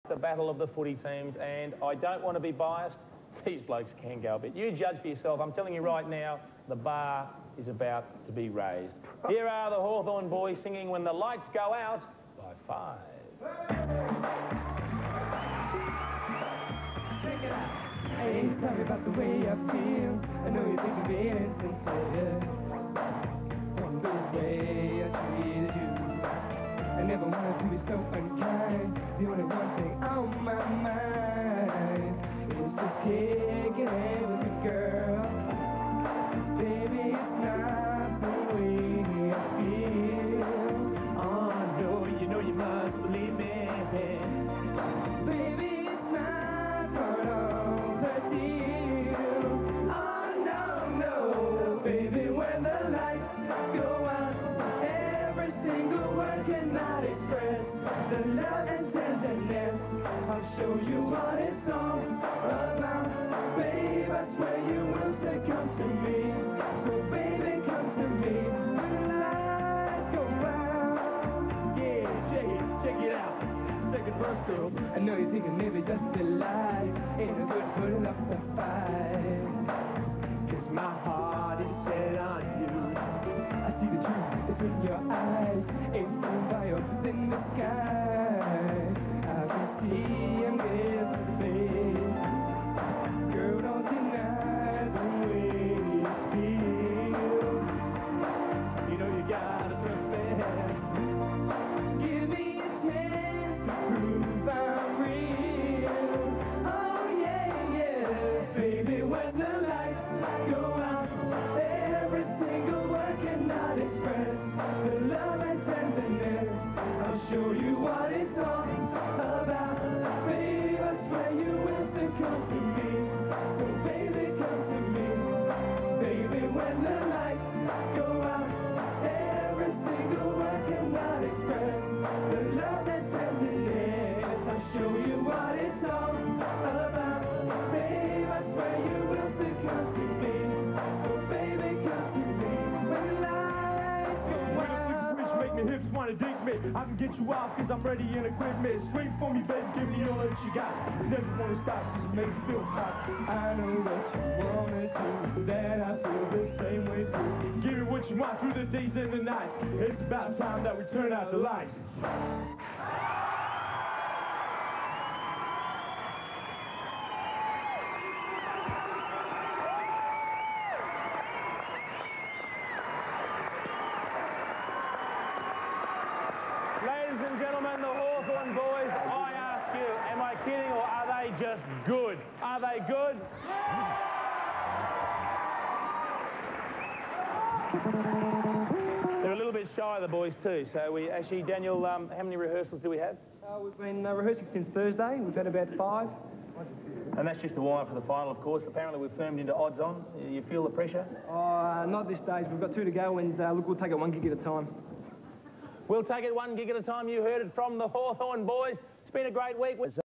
the battle of the footy teams, and I don't want to be biased. These blokes can go a bit. You judge for yourself. I'm telling you right now, the bar is about to be raised. Here are the Hawthorn boys singing When the Lights Go Out by 5. Check it out. Hey, tell me about the way I feel. I know you think I'm being insincere. From the way I treated you, I never wanted to be so unkind. The only one thing on my mind is just kicking it with a girl. Baby, it's not the way I feel. Oh no, you know you must believe me. Baby, it's not part of the deal. Oh no, no, baby, when the lights go out, every single word cannot express the love and tenderness. I'll show you what it's all about. Babe, I swear you will say come to me. So baby, come to me when the lights go out. Yeah, check it out. Second verse, girl. I know you're thinking maybe just a lie ain't no good putting up the fight. 'Cause my heart is set on you. I see the truth, it's in your eyes. Ain't no fire in the sky. I can see a different face. Girl, don't deny the way you feel. You know you gotta trust me. Give me a chance to prove I'm real. Oh yeah, yeah, baby, when the lights go out, every single word cannot express the love and tenderness. I'll show you what it's all about. Baby, I swear you will still come to me. So baby, come to me. Baby, when the lights go out, every single word cannot express the love and tenderness. I'll show you what it's all about. Baby, I swear you will still come to me. So baby, come to me. When the lights go out. Rich make me hips wanna dig me. I can get you out 'cause I'm ready and equipped me. Scream for me, baby, give me all that you got. Never wanna stop 'cause it makes me feel hot. I know what you want me to, that I feel the same way too. Give me what you want through the days and the nights. It's about time that we turn out the lights. Ladies and gentlemen, the Hawthorn boys, I ask you, am I kidding or are they just good? Are they good? They're a little bit shy, the boys, too. So we actually, Daniel, how many rehearsals do we have? We've been rehearsing since Thursday. We've had about 5. And that's just the warm-up for the final, of course. Apparently we've firmed into odds on. You feel the pressure? Not this stage. We've got 2 to go, and look, we'll take it 1 gig at a time. We'll take it 1 gig at a time. You heard it from the Hawthorn boys. It's been a great week.